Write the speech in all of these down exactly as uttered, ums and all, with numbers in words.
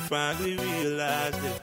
finally realized it.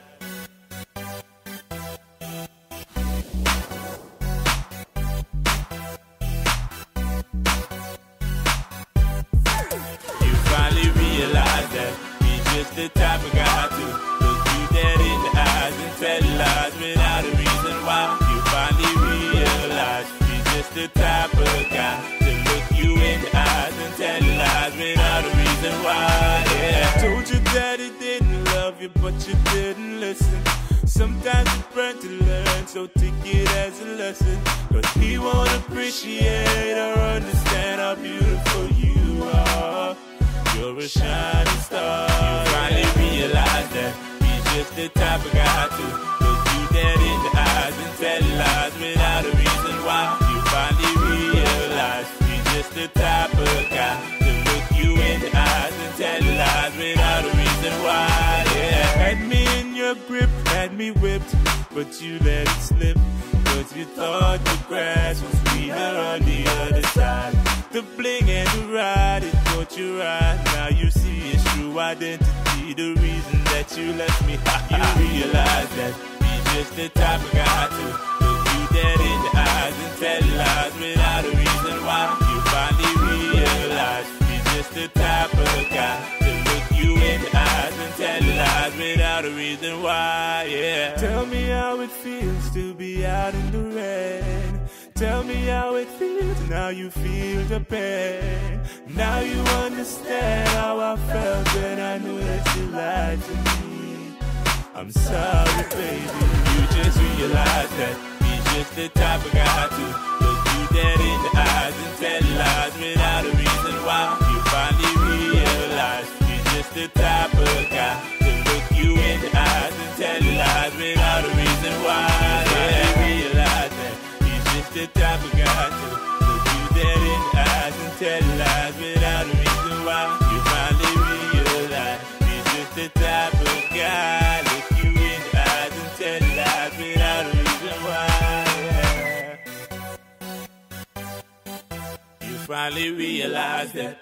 You finally realized that he's just the type of guy to look you dead in the eyes and tell lies without a reason why. You finally realize he's just the type of guy to look you in the eyes and tell lies without a reason why. Yeah. I told you that he didn't love you, but you didn't listen. Sometimes it's burn to learn, so take it as a lesson. Cause he won't appreciate or understand how beautiful you are. You're a shining star. You finally realize that he's just the type of guy to look you dead in the eyes and tell lies without a reason why. You finally realize he's just the type of guy to look you in the eyes and tell lies without a reason why. Yeah. Had me in your grip, had me whipped, but you let it slip. Cause you thought the grass was greener on the other side. The bling and the ride, it caught your eye. Now you see his true identity, the reason that you left me. You realize that he's just the type of guy to look you dead in the eyes and tell lies without a reason why. You finally realize he's just the type of guy to look you in the eyes and tell lies without a reason why. Yeah. Tell me how it feels to be out in the rain. Tell me how it feels, now you feel the pain. Now you understand how I felt when I knew that you lied to me. I'm sorry, baby. You just realized that he's just the type of guy to look you dead in the eyes and tell lies without a reason why. You finally realize he's just the type of guy to look you in the eyes and tell lies without a reason why. Yeah, realize that the type of guy to look you dead in the eyes and tell lies without a reason why. You finally realize he's just the type of guy look you in the eyes and tell lies without a reason why. Yeah. You finally realize that